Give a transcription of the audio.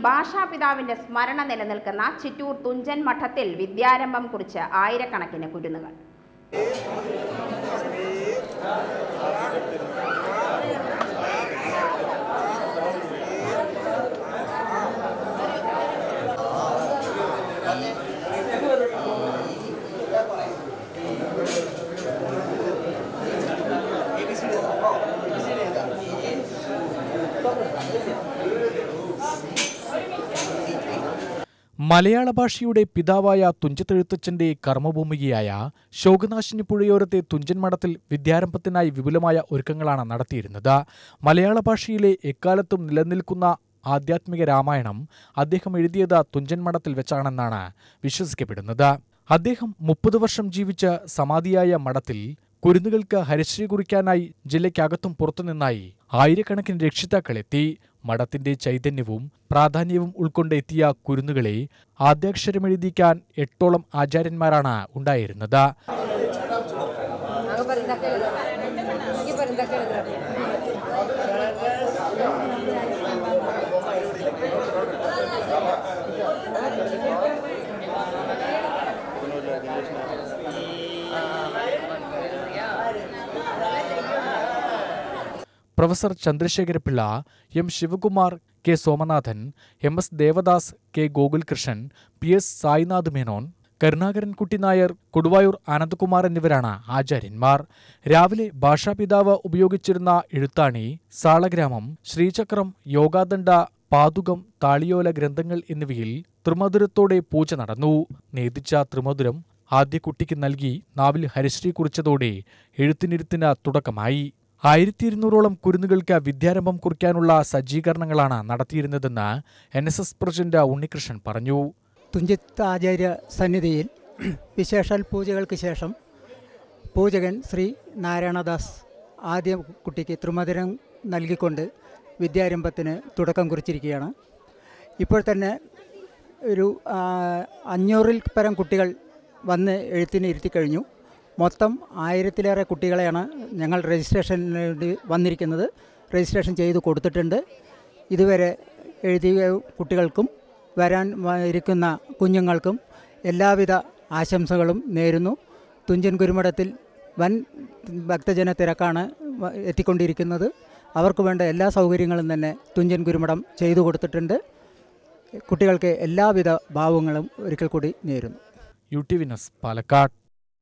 ഭാഷാപിതാവിന്റെ സ്മരണ നിലനിൽക്കുന്ന ചിറ്റൂർ തുഞ്ചൻ മഠത്തിൽ വിദ്യാരംഭം കുറിച്ച് ആയിരക്കണക്കിന് കുരുന്നുകൾ. മലയാള ഭാഷയുടെ പിതാവായ തുഞ്ചത്തെഴുത്തച്ഛന്റെ കർമ്മഭൂമികയായ ശോകനാശിനി പുഴയോരത്തെ തുഞ്ചൻ മഠത്തിൽ വിദ്യാരംഭത്തിനായി വിപുലമായ ഒരുക്കങ്ങളാണ് നടത്തിയിരുന്നത്. മലയാള ഭാഷയിലെ എക്കാലത്തും നിലനിൽക്കുന്ന ആധ്യാത്മിക രാമായണം അദ്ദേഹം എഴുതിയത് തുഞ്ചൻ മഠത്തിൽ വെച്ചാണെന്നാണ് വിശ്വസിക്കപ്പെടുന്നത്. അദ്ദേഹം 30 വർഷം ജീവിച്ച് സമാധിയായ മഠത്തിൽ കുരുന്നുകൾക്ക് ഹരിശ്രീ കുറിക്കാനായി ജില്ലയ്ക്കകത്തും പുറത്തുനിന്നായി ആയിരക്കണക്കിന് രക്ഷിതാക്കളെത്തി. മഠത്തിന്റെ ചൈതന്യവും പ്രാധാന്യവും ഉൾക്കൊണ്ട് എത്തിയ കുരുന്നുകളെ ആദ്യാക്ഷരമെഴുതിക്കാൻ 8ഓളം ആചാര്യന്മാരാണ് ഉണ്ടായിരുന്നത്. Professor Chandrasekharapillai, M Sivakumar, K Somanathan, M S Devadas, K Gokulkrishnan, P S Sainath Menon, Karunakarankutty Nair, Koduvayur Anandakumar എന്നിവരാണ് ആചാര്യന്മാർ. രാവിലെ ഭാഷാപിതാവ് ഉപയോഗിച്ചിരുന്ന എഴുത്താണി, സാളഗ്രാമം, ശ്രീചക്രം, യോഗാദണ്ഡ, പാതുകം, താളിയോല ഗ്രന്ഥങ്ങൾ എന്നിവയിൽ ത്രിമധുരത്തോടെ പൂജ നടന്നു. നേദിച്ച ത്രിമധുരം ആദ്യ കുട്ടിക്ക് നൽകി നാവിൽ ഹരിശ്രീ കുറിച്ചതോടെ എഴുത്തിനിരുത്തിന് തുടക്കമായി. 1200ഓളം കുരുന്നുകൾക്ക് വിദ്യാരംഭം കുറിക്കാനുള്ള സജ്ജീകരണങ്ങളാണ് നടത്തിയിരുന്നതെന്ന് NSS പ്രസിഡന്റ് ഉണ്ണികൃഷ്ണൻ പറഞ്ഞു. തുഞ്ചത്ത് ആചാര്യ സന്നിധിയിൽ വിശേഷാൽ പൂജകൾക്ക് ശേഷം പൂജകൻ ശ്രീ നാരായണദാസ് ആദ്യ കുട്ടിക്ക് ത്രിമധുരം നൽകിക്കൊണ്ട് വിദ്യാരംഭത്തിന് തുടക്കം കുറിച്ചിരിക്കുകയാണ്. ഇപ്പോൾ തന്നെ ഒരു 500-ൽ പരം കുട്ടികൾ വന്ന് എഴുത്തിന് ഇരുത്തിക്കഴിഞ്ഞു. മൊത്തം 1000-ലേറെ കുട്ടികളെയാണ് ഞങ്ങൾ രജിസ്ട്രേഷന് വേണ്ടി വന്നിരിക്കുന്നത്. രജിസ്ട്രേഷൻ ചെയ്ത് കൊടുത്തിട്ടുണ്ട്. ഇതുവരെ എഴുതിയ കുട്ടികൾക്കും വരാൻ ഇരിക്കുന്ന കുഞ്ഞുങ്ങൾക്കും എല്ലാവിധ ആശംസകളും നേരുന്നു. തുഞ്ചൻ ഗുരുമഠത്തിൽ വൻ ഭക്തജന തിരക്കാണ് എത്തിക്കൊണ്ടിരിക്കുന്നത്. അവർക്ക് വേണ്ട എല്ലാ സൗകര്യങ്ങളും തന്നെ തുഞ്ചൻ ഗുരുമഠം ചെയ്തു കൊടുത്തിട്ടുണ്ട്. കുട്ടികൾക്ക് എല്ലാവിധ ഭാവങ്ങളും ഒരിക്കൽ കൂടി നേരുന്നു. UTV news, Palakkad.